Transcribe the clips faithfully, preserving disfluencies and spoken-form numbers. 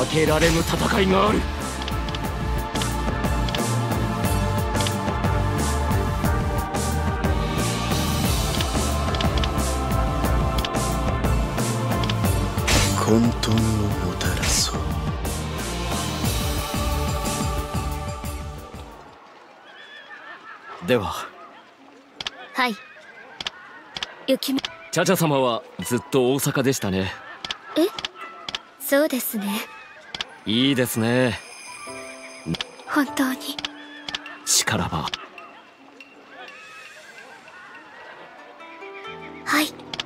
負けられぬ戦いがある。 混沌をもたらそう。 では。 はい。雪見。 チャチャ様はずっと大阪でしたね。 え、そうですね。 いいですね。 本当に。 しからば。 はい。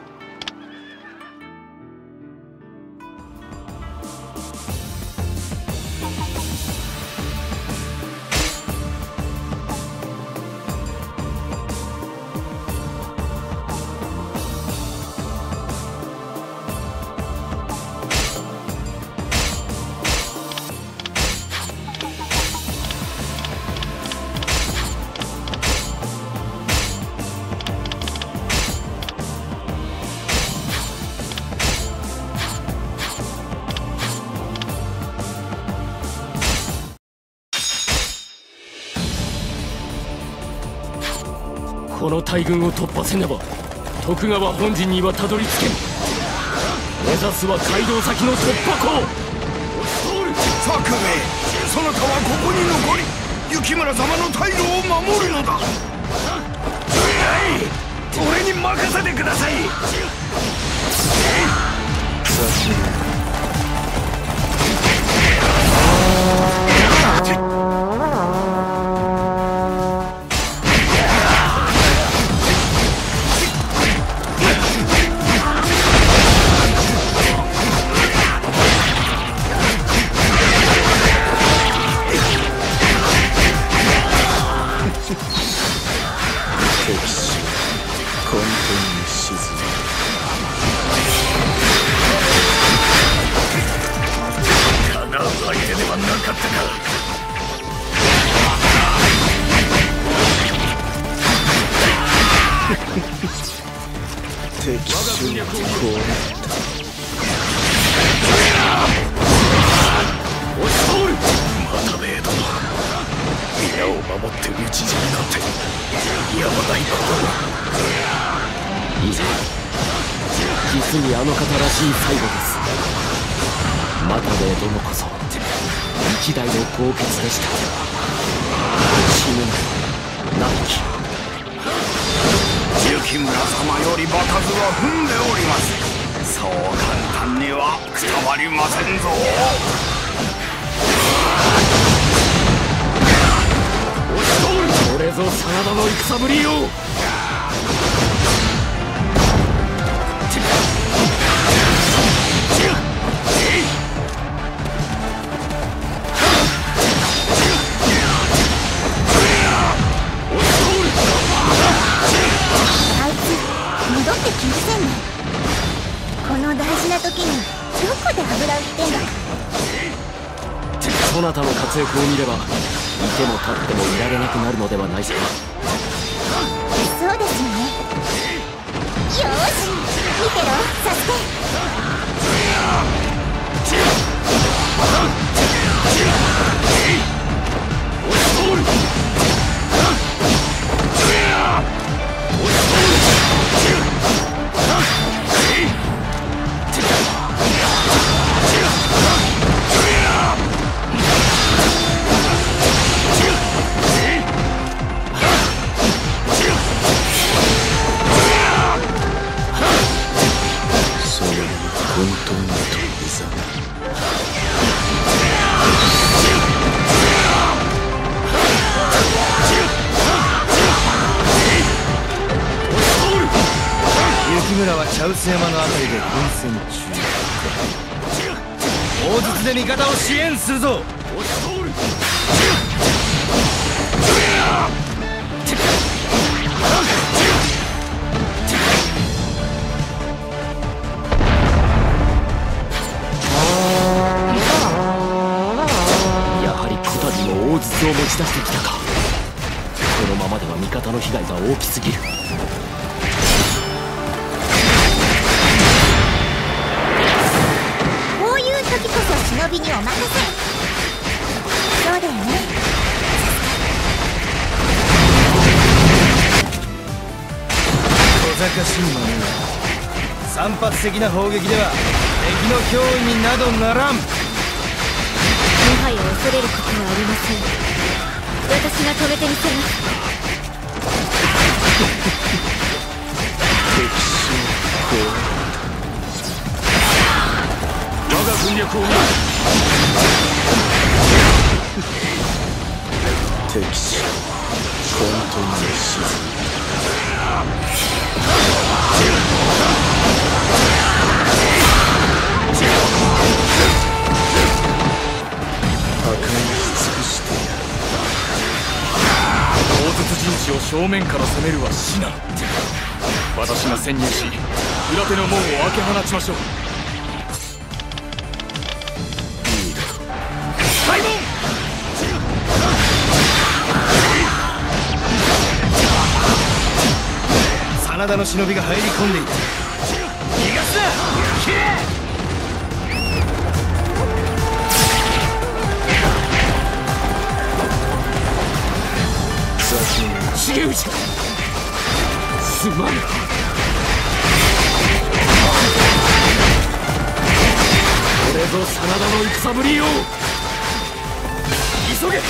この大軍を突破せねば徳川本陣にはたどり着けん。目指すは街道先の突破口。 作兵衛、そなたはここに残り雪村様の退路を守るのだ。はい、俺に任せてください。作兵衛、 実にあの方らしい最後です。又兵衛殿こそ一代の豪傑でした。死ぬな亡き。 雪村様より場数は踏んでおります。そう簡単にはくたばりませんぞ。 これぞ真田の戦ぶりよ。 戻ってきませんね。この大事な時にどこで油売ってんだ。 そなたの活躍を見ればいても立ってもいられなくなるのではないですか。 そうですよね。よーし、見てろサスケ。 雪村は茶臼山のあたりで奮戦中。大筒で味方を支援するぞ。 やはりこたびも大筒を持ち出してきたか。このままでは味方の被害が大きすぎる。 こういう時こそ忍びにお任しいものよ。散発的な砲撃では敵の脅威になどならん。もはや恐れることはありません。私が止めてみせます。 敵将降我が軍略を見る。 敵将混沌の沈み破壊し尽くしてやる。 砲術陣地を正面から攻めるは至難。私が潜入し裏手の門を開け放ちましょう。 いいだろう。 開門。 真田の忍びが入り込んでいた。逃がすな。切れ。 重内すまぬ。これぞ真田の戦ぶりよ。急げ。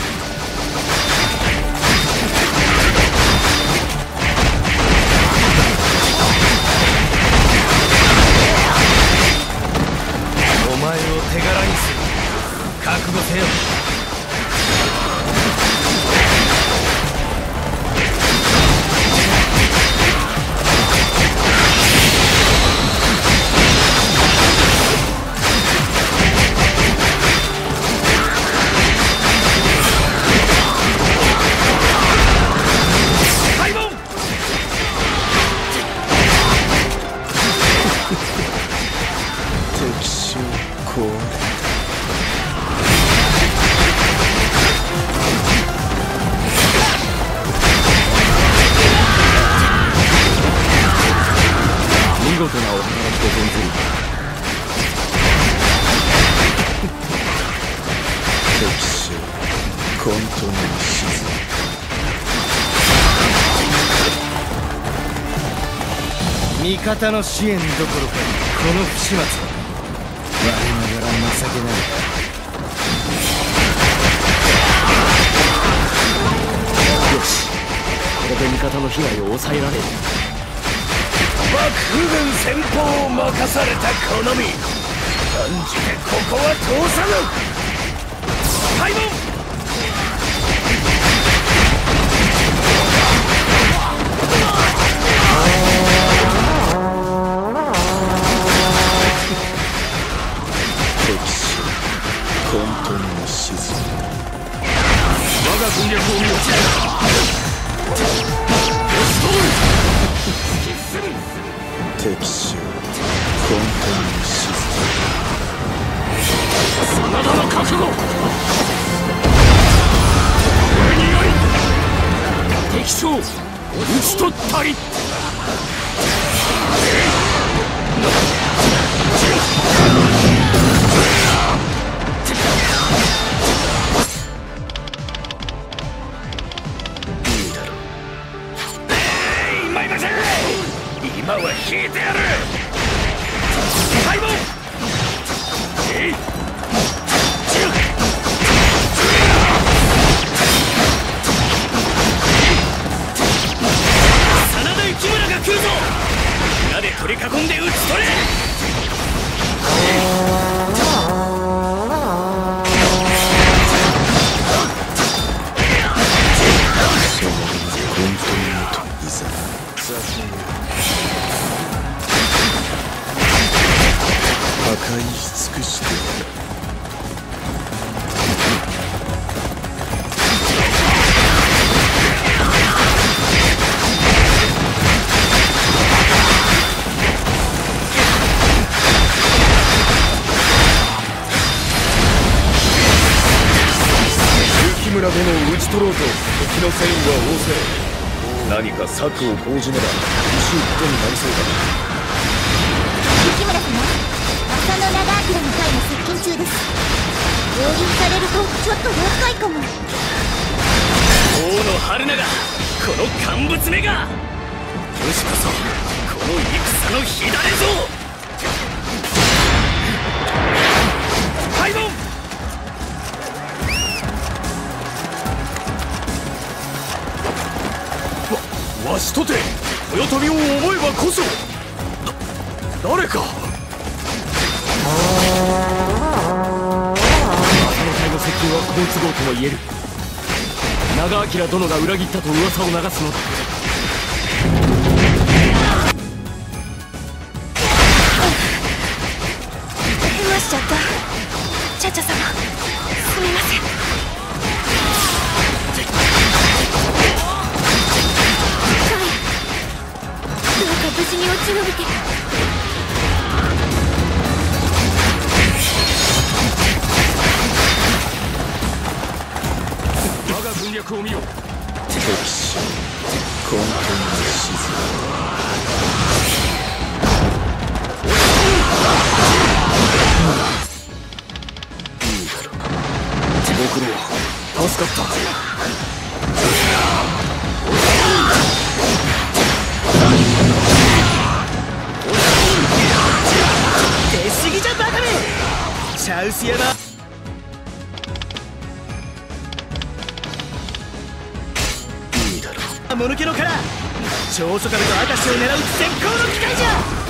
お前を手柄にする。覚悟せよ。 見事なお働きで存ずる。 敵将混沌の沈み味方の支援どころかこの不始末は我ながら情けない。 よし、これで味方の被害を抑えられる。 幕府軍先鋒を任されたこの身、断じてここは通さぬ。開門。 敵将混沌の沈み我が軍略を見よ。 敵将混沌の沈真田の覚悟。敵将討ち取ったり。 今は引いてやる。開門。えい。真田幸村が来るぞ。裏で取り囲んで討ち取れ。 破壊し尽くしてやる。 雪村殿を討ち取ろうと敵の戦意は旺盛。何か策を講じねば苦しいことになりそうだ。 雪村様、浅野長明の会の接近中です。合流されるとちょっと厄介かも。 大野春菜がこの乾物目が。 武士こそこの戦の火種ぞ。開門。わわしとて豊臣を思えばこそだ誰か。 その隊の接近は好都合とも言える。長明殿が裏切ったと噂を流すのだ。 怪我しちゃった。チャチャ様すみません。はい、どうか無事に落ち延びて。 我が軍略を見よ。 敵将混沌の沈む。いいだろう。 ご苦労助かった。 出過ぎじゃバカめ。チャウス山もぬけの殻、長宗我部と明石を狙う絶好の機会じゃ。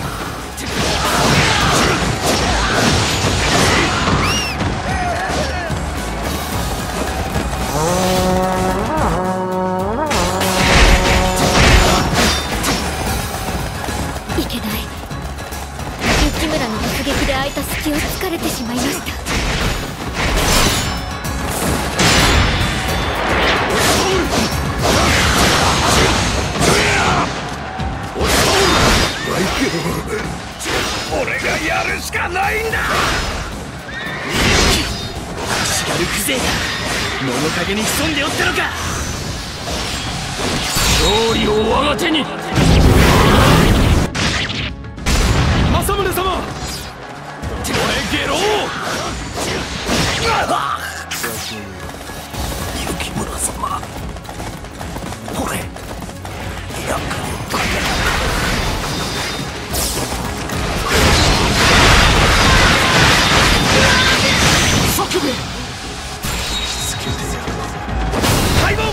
いけない。雪村の突撃で空いた隙を突かれてしまいました。 俺がやるしかないんだ。 足軽風情が物陰に潜んでおったのか。 勝利を我が手に。政宗様、俺ゲロ雪村様、俺役に立てない。 作兵衛、 つけてやる。 開門。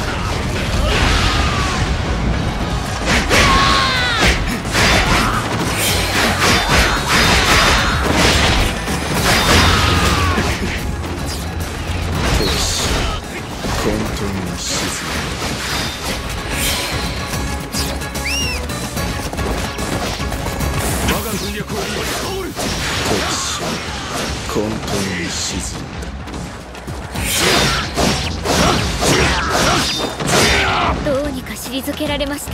敵将混沌に沈む。 我が軍略を見よ。 敵将混沌に沈んだ。 どうにか退けられました。 チ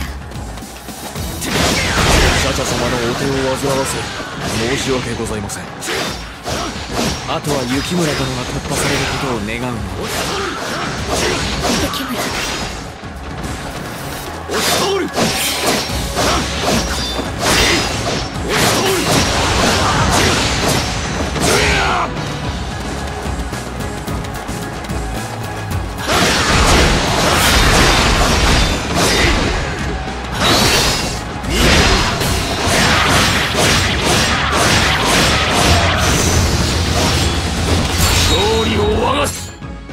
ャチャ様のお手を煩わせ申し訳ございません。あとは雪村殿が突破されることを願うの。 雪村、 押し通る。勝利を我がす。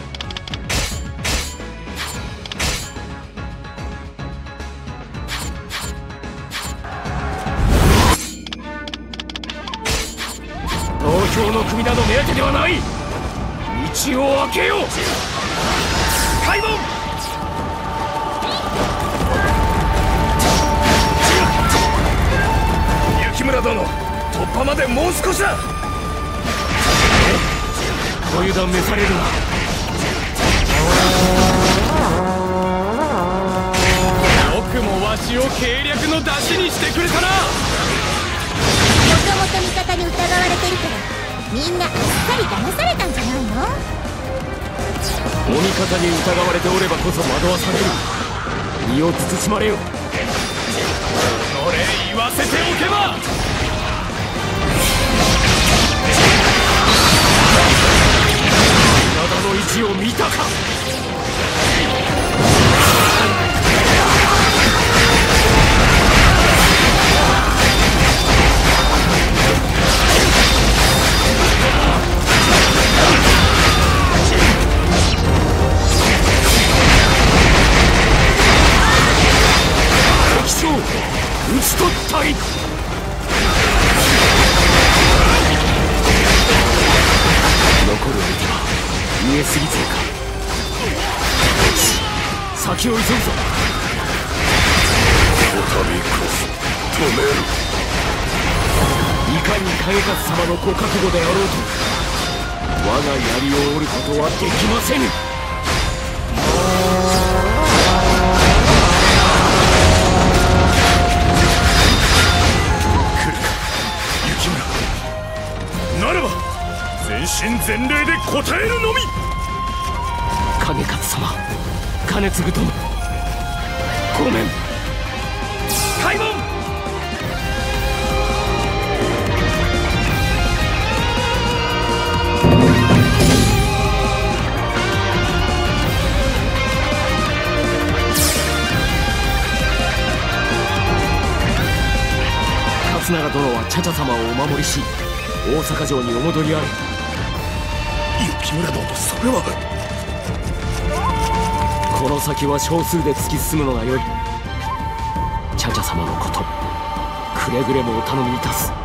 東京の組など目当てではない。道を開けよう。開門。 雪村殿、突破までもう少しだ。 ご油断召されるな。よくもわしを計略の出しにしてくれたな。 もともと味方に疑われてるからみんなあっさり騙されたんじゃないの。 お味方に疑われておればこそ惑わされる。身を慎まれよ。 それ言わせておけば。 体の位置を見たか。 すぎ勢か。先を急ぐぞ。 こたびこそ止める。 いかに景勝様のご覚悟であろうと我が槍を折ることはできませぬ。 来るか雪村。ならば全身全霊で応えるのみ。 景勝様、兼続殿、ごめん。開門。勝長殿は茶々様をお守りし大阪城にお戻りあれ。 雪村殿、それは。 この先は少数で突き進むのがよい。茶々様のことくれぐれもお頼みいたす。